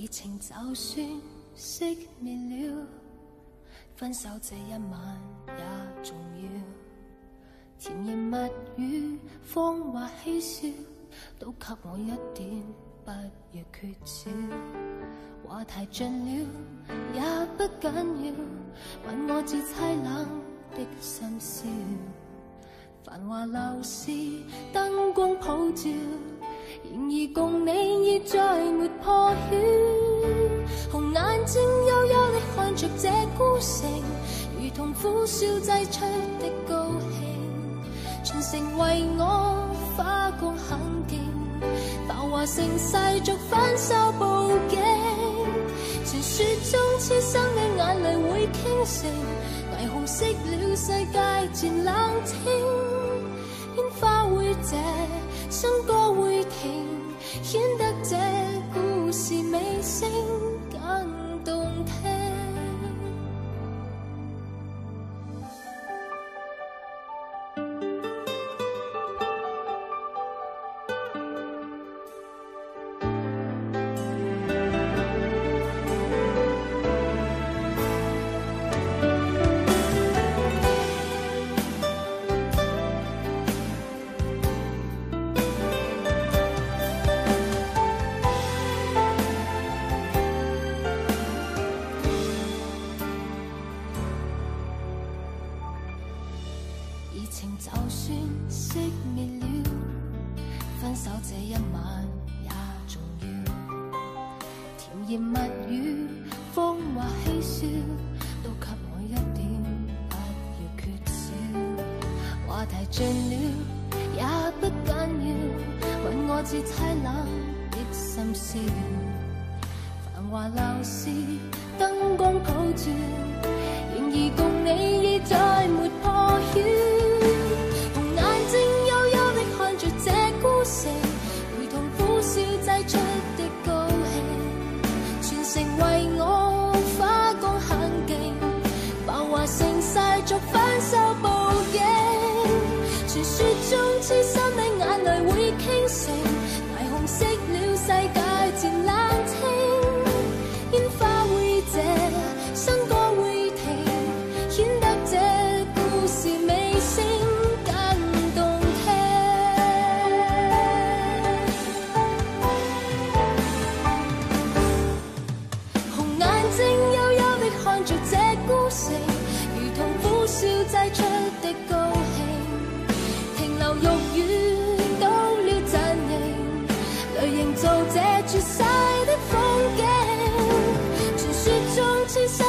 情就算熄灭了，分手这一晚也重要。甜言蜜语、谎话嬉笑，都给我一点，不要缺少。话题尽了也不紧要，问我至凄冷的深宵。繁华楼市灯光普照，然而共你已再没破晓。红眼睛幽幽地看着这孤城，如同苦笑挤出的高兴。全城为我花光很劲，浮华盛世俗反手报警。传说中痴心的眼泪会倾城，霓虹熄了世界渐冷清。烟花会谢，新歌会停，显得这故事尾声更动听。情就算熄灭了，分手这一晚也重要。甜言蜜语、谎话嬉笑，都给我一点，不要缺少。话题尽了也不紧要，问我至凄冷的深宵。繁华楼市灯光普照，然而共你已再没破晓。这孤城如同苦笑挤出的高兴，全城为我花光很劲，浮华盛世俗反手报警。传说中痴心的眼泪会倾城，霓虹熄了世界渐冷清。烟花会谢，新歌会停，显得这故事尾声更动听。看着这孤城，如同苦笑挤出的高兴。停留肉丸到了阵营，来营造这绝世的风景。传说中痴心